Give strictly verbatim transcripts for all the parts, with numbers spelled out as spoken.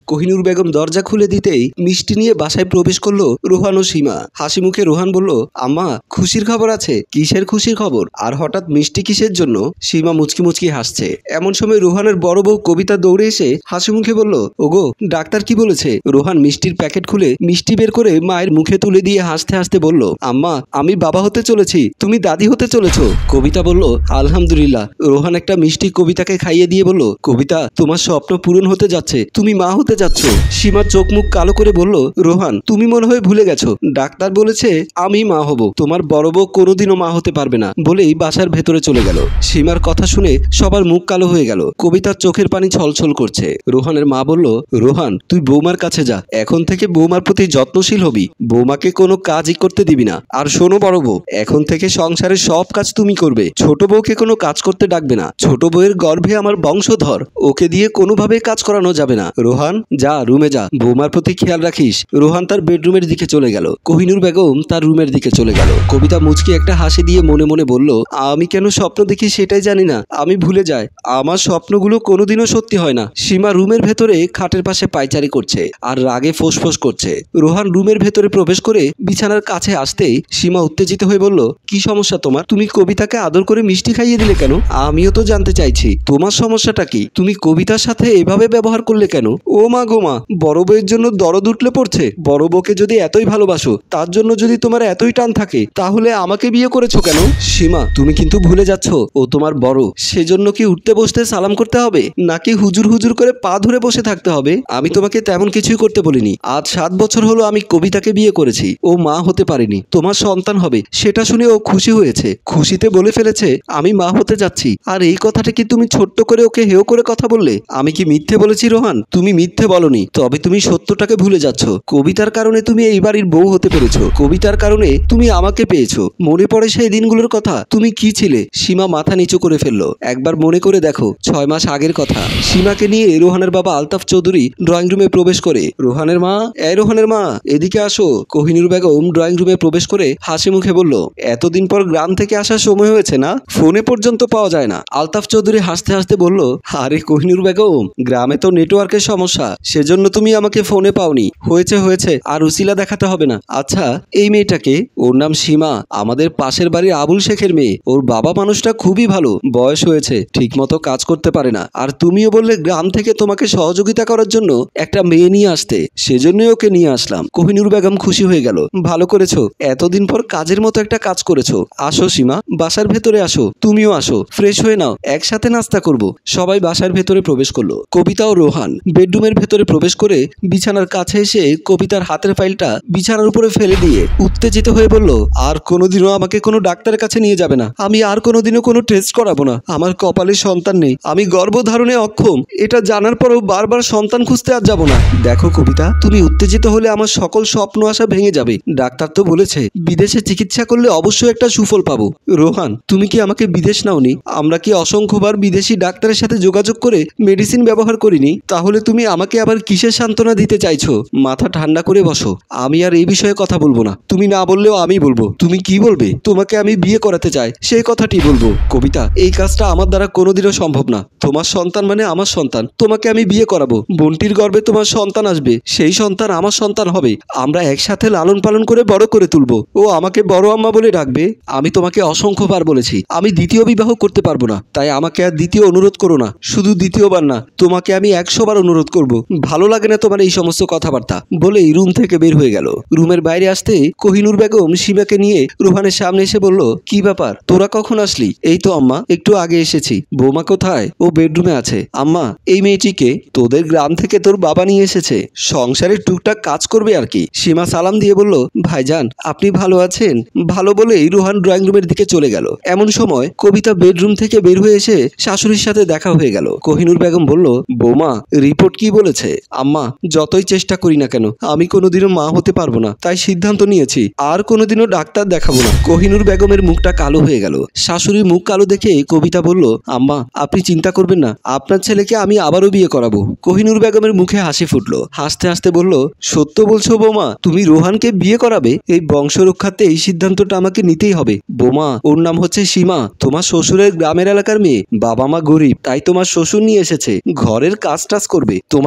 কোহিনূর বেগম দরজা খুলে দিতেই মিষ্টি নিয়ে বাসায় প্রবেশ করলো রোহান ও সীমা। হাসি মুখে রোহান বলল, আম্মা খুশির খবর আছে। কিসের খুশির খবর? আর হঠাৎ মিষ্টি কিসের জন্য? সীমা মুচকি মুচকি হাসছে। এমন সময় রোহানের বড় বউ কবিতা দৌড়ে এসে হাসি মুখে বলল, ওগো ডাক্তার কি বলেছে? রোহান মিষ্টির প্যাকেট খুলে মিষ্টি বের করে মায়ের মুখে তুলে দিয়ে হাসতে হাসতে বলল, আম্মা আমি বাবা হতে চলেছি, তুমি দাদি হতে চলেছ। কবিতা বলল, আলহামদুলিল্লাহ। রোহান একটা মিষ্টি কবিতাকে খাইয়ে দিয়ে বলল, কবিতা তোমার স্বপ্ন পূরণ হতে যাচ্ছে, তুমি মা হতে যাচ্ছ। সীমা চোখ মুখ কালো করে বলল, রোহান তুমি মনে হয় ভুলে গেছো, ডাক্তার বলেছে আমি মা হব, তোমার বড় বউ কোনোদিনও মা হতে পারবে না বলেই বাসার ভেতরে চলে গেল। সীমার কথা শুনে সবার মুখ কালো হয়ে গেল। কবিতার চোখের পানি ছলছল করছে। রোহানের মা বলল, রোহান তুই বৌমার কাছে যা, এখন থেকে বৌমার প্রতি যত্নশীল হবি, বৌমাকে কোনো কাজই করতে দিবি না। আর শোনো বড় বউ, এখন থেকে সংসারের সব কাজ তুমি করবে, ছোট বউকে কোনো কাজ করতে ডাকবে না। ছোট বউয়ের গর্ভে আমার বংশধর, ওকে দিয়ে কোনোভাবে কাজ করানো যাবে না। রোহান যা রুমে যা, বৌমার প্রতি খেয়াল রাখিস। রোহান তার বেডরুমের দিকে চলে গেল। কোহিনূর বেগম তার রুমের দিকে চলে গেল। কবিতা মুচকি একটা হাসি দিয়ে মনে মনে বলল, আমি কেন স্বপ্ন দেখি সেটাই জানি না, আমি ভুলে যাই, আমার স্বপ্নগুলো কোনোদিনও সত্যি হয় না। সীমা রুমের ভেতরে খাটের পাশে পায়চারি করছে আর রাগে ফোঁসফোঁস করছে। রোহান রুমের ভেতরে প্রবেশ করে বিছানার কাছে আসতেই সীমা উত্তেজিত হয়ে বলল, কি সমস্যা তোমার? তুমি কবিতাকে আদর করে মিষ্টি খাইয়ে দিলে কেন? আমিও তো জানতে চাইছি তোমার সমস্যাটা কি? তুমি কবিতার সাথে এভাবে ব্যবহার করলে কেন? ও মা গো মা, বড় বউয়ের জন্য দরদ উঠলে পড়ছে। বড় বউকে যদি এতই ভালোবাসো, তার জন্য যদি তোমার এতই টান থাকে, তাহলে আমাকে বিয়ে করেছো কেন? সীমা তুমি কিন্তু ভুলে যাচ্ছ, ও তোমার বড়, সেজন্য কি উঠতে বসতে সালাম করতে হবে, নাকি হুজুর হুজুর করে পা ধরে বসে থাকতে হবে? আমি তোমাকে তেমন কিছুই করতে বলিনি। আজ সাত বছর হলো আমি কবিতাকে বিয়ে করেছি, ও মা হতে পারেনি, তোমার সন্তান হবে সেটা শুনে ও খুশি হয়েছে, খুশিতে বলে ফেলেছে আমি মা হতে যাচ্ছি। আর এই কথাটা কি তুমি ছোট্ট করে ওকে হেও করে কথা বললে? আমি কি মিথ্যে বলেছি রোহান? তুমি মিথ্যে বলনি, তবে তুমি সত্যটাকে ভুলে যাচ্ছ। কবিতার কারণে তুমি এই বাড়ির বউ হতে পেরেছো, কবিতার কারণে তুমি আমাকে পেয়েছো। মনে পড়ে সেই দিনগুলোর কথা, তুমি কি ছিলে? সীমা মাথা নিচু করে ফেললো। একবার মনে করে দেখো, ছয় মাস আগের কথা। সীমাকে নিয়ে রোহানের বাবা আলতাফ চৌধুরী ড্রয়িং রুমে প্রবেশ করে, রোহানের মা, এই রোহানের মা এদিকে আসো। কোহিনূর বেগম ড্রয়িং রুমে প্রবেশ করে হাসি মুখে বলল, এতদিন পর গ্রাম থেকে আসার সময় হয়েছে না, ফোনে পর্যন্ত পাওয়া যায় না। আলতাফ চৌধুরী হাসতে হাসতে বলল, আরে কোহিনূর বেগম, গ্রামে তো নেটওয়ার্কের সমস্যা, সেজন্য তুমি আমাকে ফোনে পাওনি। হয়েছে হয়েছে, আর উসিলা দেখাতে হবে না। আচ্ছা এই মেয়েটাকে? ওর নাম সীমা, আমাদের পাশের বাড়ির আবুল শেখের মেয়ে। ওর বাবা মানুষটা খুবই ভালো, বয়স হয়েছে, ঠিক মতো কাজ করতে পারে না। আর তুমিও বললে গ্রাম থেকে তোমাকে সহযোগিতা করার জন্য একটা মেয়ে নিয়ে আসতে, সেজন্যই ওকে নিয়ে আসলাম। কোহিনূর বেগম খুশি হয়ে গেল, ভালো করেছো, এতদিন পর কাজের মতো একটা কাজ করেছো। আসো সীমা, বাসার ভেতরে আসো, তুমিও আসো, ফ্রেশ হয়ে নাও, একসাথে নাস্তা করব। সবাই বাসার ভেতরে প্রবেশ করলো। কবিতা ও রোহান বেডরুমের ভেতরে প্রবেশ করে বিছানার কাছে এসে কবিতার হাতের ফাইলটা বিছানার উপরে ফেলে দিয়ে উত্তেজিত হয়ে বলল, আর কোনোদিনও আমাকে কোনো ডাক্তারের কাছে নিয়ে যাবে না, আমি আর কোনোদিনও কোনো টেস্ট করাবো না। আমার কপালে সন্তান নেই, আমি গর্ভধারণে অক্ষম, এটা জানার পরেও বারবার সন্তান খুঁজতে আর যাবো না। দেখো কবিতা, তুমি উত্তেজিত হলে আমার সকল স্বপ্ন আশা ভেঙে যাবে। ডাক্তার তো বলেছে বিদেশে চিকিৎসা করলে অবশ্যই একটা সুফল পাবো। রোহান তুমি কি আমাকে বিদেশ নাওনি? আমরা কি অসংখ্যবার বিদেশি ডাক্তারের সাথে যোগাযোগ করে মেডিসিন ব্যবহার করিনি? তাহলে তুমি আমাকে আবার কিসের সান্ত্বনা দিতে চাইছো? মাথা ঠান্ডা করে বসো, আমি আর এই বিষয়ে কথা বলবো না। তুমি না বললেও আমি বলবো। তুমি কি বলবে? তোমাকে আমি বিয়ে করাতে চাই, সেই কথাটি বলবো। কবিতা এই কাজটা আমার দ্বারা কোনোদিনও সম্ভব না। তোমার সন্তান মানে আমার সন্তান, তোমাকে আমি বিয়ে করাবো। বোনটির গর্ভে তোমার সন্তান আসবে, সেই সন্তান আমার সন্তান হবে, আমরা একসাথে লালন পালন করে বড় করে তুলবো। ও আমাকে বড় আম্মা বলে ডাকবে। আমি তোমাকে অসংখ্যবার বলেছি আমি দ্বিতীয় বিবাহ করতে পারবো না, তাই আমাকে আর দ্বিতীয় অনুরোধ করো না। শুধু দ্বিতীয়বার না, তোমাকে আমি একশো বার অনুরোধ করব। ভালো লাগে না তোমার এই সমস্ত কথাবার্তা বলেই রুম থেকে বের হয়ে গেল। রুমের বাইরে আসতে কোহিনূর বেগম সীমাকে নিয়ে রোহানের সামনে এসে বলল, কি ব্যাপার, তোরা কখন আসলি? এই তো আম্মা, একটু আগে এসেছি। বৌমা কোথায়? ও বেডরুমে আছে। আম্মা এই মেয়েটিকে তোদের গ্রাম থেকে তোর বাবা নিয়ে এসেছে, সংসারের টুকটাক কাজ করবে আর কি। সীমা সালাম দিয়ে বলল, ভাইজান আপনি ভালো আছেন? ভালো বলেই রোহান ড্রয়িং রুমের দিকে চলে গেল। এমন সময় কবিতা বেডরুম থেকে বের হয়ে এসে শাশুড়ির সাথে দেখা হয়ে গেল। কোহিনূর বেগম বলল, বৌমা রিপোর্ট কি বলেছে? আম্মা যতই চেষ্টা করি না কেন আমি কোনোদিনও মা হতে পারবো না, তাই সিদ্ধান্ত নিয়েছি আর কোনোদিনও ডাক্তার দেখাবো না। কোহিনূর বেগমের মুখটা কালো হয়ে গেল। শাশুড়ির মুখ কালো দেখে কবিতা বলল, আম্মা আপনি চিন্তা করবেন না, আপনার ছেলেকে আমি আবারও বিয়ে করাবো। কোহিনূর বেগমের মুখে হাসি ফুটলো। হাসতে হাসতে বলল, সত্য বলছো বৌমা? তুমি রোহানকে বিয়ে করাবে? এই বংশ রক্ষার্থে এই সিদ্ধান্তটা আমাকে নিতেই হবে। বৌমা ওর নাম হচ্ছে সীমা, তোমার শ্বশুরের গ্রামের এলাকার মেয়ে, বাবা মা গরিব, তাই তোমার শ্বশুর নিয়ে এসেছে, ঘরের কাজ টাজ করবে, তোমার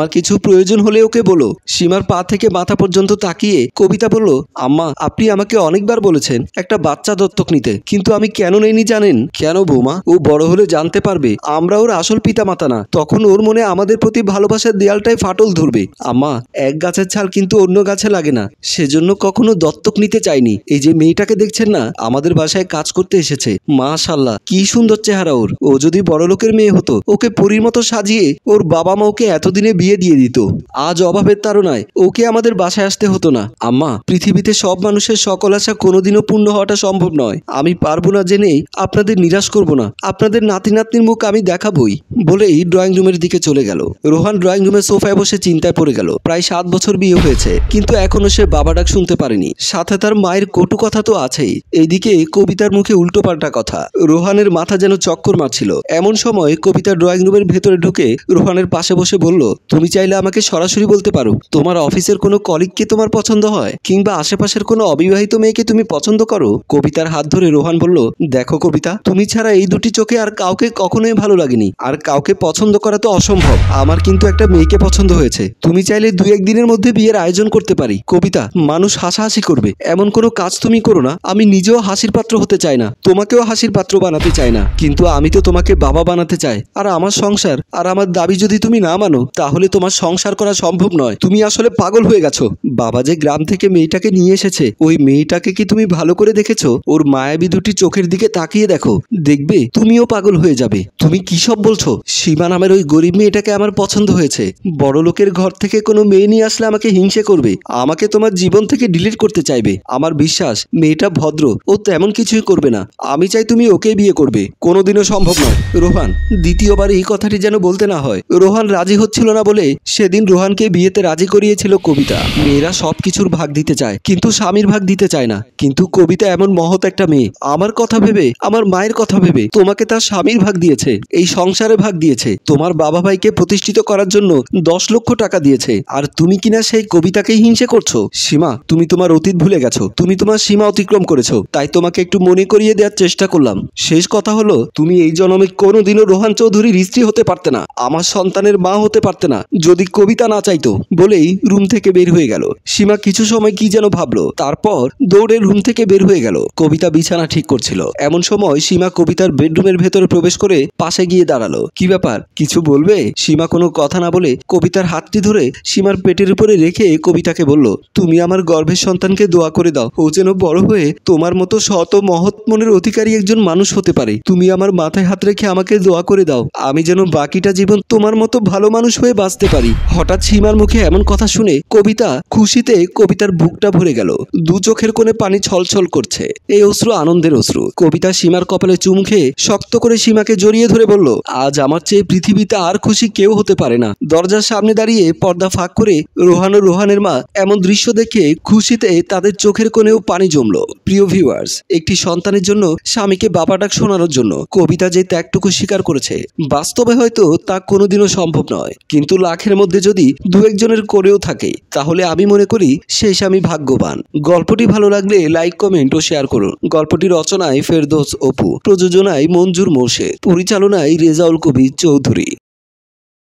আমার কিছু প্রয়োজন হলে ওকে বলো। সীমার পা থেকে মাথা পর্যন্ত তাকিয়ে কবিতা বলল, আম্মা আপনি আমাকে অনেকবার বলেছেন একটা বাচ্চা দত্তক নিতে, কিন্তু আমি কেন নেইনি জানেন? কেন বৌমা? ও বড় হলে জানতে পারবে আমরা ওর আসল পিতা মাতা না, তখন ওর মনে আমাদের প্রতি ভালোবাসার দেয়ালটাই ফাটল ধরবে। আম্মা, এক গাছের ছাল কিন্তু অন্য গাছে লাগে না, সেজন্য কখনো দত্তক নিতে চাইনি। এই যে মেয়েটাকে দেখছেন না, আমাদের বাসায় কাজ করতে এসেছে, মাশাআল্লাহ কি সুন্দর চেহারা ওর। ও যদি বড় লোকের মেয়ে হতো, ওকে পরীর মতো সাজিয়ে ওর বাবা মা ওকে এতদিনে বিয়ে দিয়ে দিত। আজ অভাবের তাড়নায় ওকে আমাদের বাসায় আসতে হতো না। আম্মা, পৃথিবীতে সব মানুষের সকল আশা কোনোদিনও পূর্ণ হওয়াটা সম্ভব নয়। আমি পারবো না জেনেই আপনাদের নিরাশ করব না, আপনাদের নাতি নাতনির মুখ আমি দেখাবই। বলেই ড্রয়িং রুমের দিকে চলে গেল। রোহান ড্রয়িং রুমের সোফায় বসে চিন্তায় পড়ে গেল। প্রায় সাত বছর বিয়ে হয়েছে, কিন্তু এখনো সে বাবা ডাক শুনতে পারেনি। সাথে তার মায়ের কটু কথা তো আছেই, এইদিকে কবিতার মুখে উল্টোপাল্টা কথা। রোহানের মাথা যেন চক্কর মারছিল। এমন সময় কবিতা ড্রয়িং রুমের ভেতরে ঢুকে রোহানের পাশে বসে বলল, তুমি চাইলে আমাকে সরাসরি বলতে পারো তোমার অফিসের কোনো কলিগকে তোমার পছন্দ হয়, কিংবা আশেপাশের কোনো অবিবাহিত মেয়েকে তুমি পছন্দ করো। কবিতার হাত ধরে রোহান বলল, দেখো কবিতা, তুমি ছাড়া এই দুটি চোখে আর কাউকে কখনোই ভালো লাগেনি, আর কাউকে পছন্দ করা তো অসম্ভব। আমার কিন্তু একটা মেয়েকে পছন্দ হয়েছে, তুমি চাইলে দু একদিনের মধ্যে বিয়ের আয়োজন করতে পারি। কবিতা, মানুষ হাসাহাসি করবে এমন কোনো কাজ তুমি করো না। আমি নিজেও হাসির পাত্র হতে চাই না, তোমাকেও হাসির পাত্র বানাতে চাই না, কিন্তু আমি তো তোমাকে বাবা বানাতে চাই। আর আমার সংসার আর আমার দাবি যদি তুমি না মানো, তাহলে তোমার সংসার করা সম্ভব নয়। তুমি আসলে পাগল হয়ে গেছো। বাবা যে গ্রাম থেকে মেয়েটাকে নিয়ে এসেছে, ওই মেয়েটাকে কি তুমি ভালো করে দেখেছো? ওর মায়াবী দুটি চোখের দিকে তাকিয়ে দেখো, দেখবে তুমিও পাগল হয়ে যাবে। তুমি কি সব বলছো? সীমা নামের ওই গরিব মেয়েটাকে আমার পছন্দ হয়েছে। বড় লোকের ঘর থেকে কোনো মেয়ে নিয়ে আসলে আমাকে হিংসে করবে, আমাকে তোমার জীবন থেকে ডিলিট করতে চাইবে। আমার বিশ্বাস মেয়েটা ভদ্র, ও তেমন কিছুই করবে না। আমি চাই তুমি ওকে বিয়ে করবে। কোনোদিনও সম্ভব নয়। রোহান, দ্বিতীয়বার এই কথাটি যেন বলতে না হয়। রোহান রাজি হচ্ছিল না বলে সেদিন রোহানকে বিয়েতে রাজি করিয়েছিল কবিতা। মেয়েরা সবকিছুর ভাগ দিতে চায়, কিন্তু স্বামীর ভাগ দিতে চায় না। কিন্তু কবিতা এমন মহৎ একটা মেয়ে, আমার কথা ভেবে, আমার মায়ের কথা ভেবে তোমাকে তার স্বামীর ভাগ দিয়েছে, এই সংসারে ভাগ দিয়েছে, তোমার বাবা ভাইকে প্রতিষ্ঠিত করার জন্য দশ লক্ষ টাকা দিয়েছে। আর তুমি কিনা সেই কবিতাকেই হিংসে করছো। সীমা, তুমি তোমার অতীত ভুলে গেছো, তুমি তোমার সীমা অতিক্রম করেছো, তাই তোমাকে একটু মনে করিয়ে দেওয়ার চেষ্টা করলাম। শেষ কথা হলো, তুমি এই জন্মে কোনোদিনও রোহান চৌধুরীর স্ত্রী হতে পারতে না, আমার সন্তানের মা হতে পারতে না, যদি কবিতা না চাইতো। বলেই রুম থেকে বের হয়ে গেল। সীমা কিছু সময় কি যেন ভাবলো, তারপর দৌড়ে রুম থেকে বের হয়ে গেল। কবিতা বিছানা ঠিক করছিল। এমন সময় সীমা কবিতার বেডরুমের ভেতরে প্রবেশ করে পাশে গিয়ে দাঁড়ালো। কি ব্যাপার, কিছু বলবে? সীমা কোনো কথা না বলে কবিতার হাতটি ধরে সীমার পেটের উপরে রেখে কবিতাকে বলল, তুমি আমার গর্ভের সন্তানকে দোয়া করে দাও, ও যেন বড় হয়ে তোমার মতো শত মহৎ মনের অধিকারী একজন মানুষ হতে পারে। তুমি আমার মাথায় হাত রেখে আমাকে দোয়া করে দাও, আমি যেন বাকিটা জীবন তোমার মতো ভালো মানুষ হয়ে বাঁচতে পারি। হঠাৎ সীমার মুখে এমন কথা শুনে কবিতা খুশিতে কবিতার বুকটা ভরে গেল। দু চোখের কোণে পানি ছলছল করছে। এই অশ্রু আনন্দের অশ্রু। কবিতা সীমার কপালে চুমু খেয়ে শক্ত করে সীমাকে জড়িয়ে ধরে বলল, আজ আমার চেয়ে পৃথিবীতে আর খুশি কেউ হতে পারে না। দরজার সামনে দাঁড়িয়ে পর্দা ফাঁক করে রোহান ও রোহানের মা এমন দৃশ্য দেখে খুশিতে তাদের চোখের কোণেও পানি জমলো। প্রিয় ভিউয়ার্স, একটি সন্তানের জন্য স্বামীকে বাবা ডাক শোনানোর জন্য কবিতা যে ত্যাগটুকু স্বীকার করেছে, বাস্তবে হয়তো তা কোনোদিনও সম্ভব নয়, কিন্তু লাখের মধ্যে যদি দু একজনের করেও থাকে, তাহলে আমি মনে করি সেই স্বামী ভাগ্যবান। গল্পটি ভালো লাগলে লাইক, কমেন্ট ও শেয়ার করুন। গল্পটি রচনায় ফেরদৌস অপু, প্রযোজনায় মঞ্জুর মোর্শেদ, পরিচালনায় রেজাউল কবির চৌধুরী।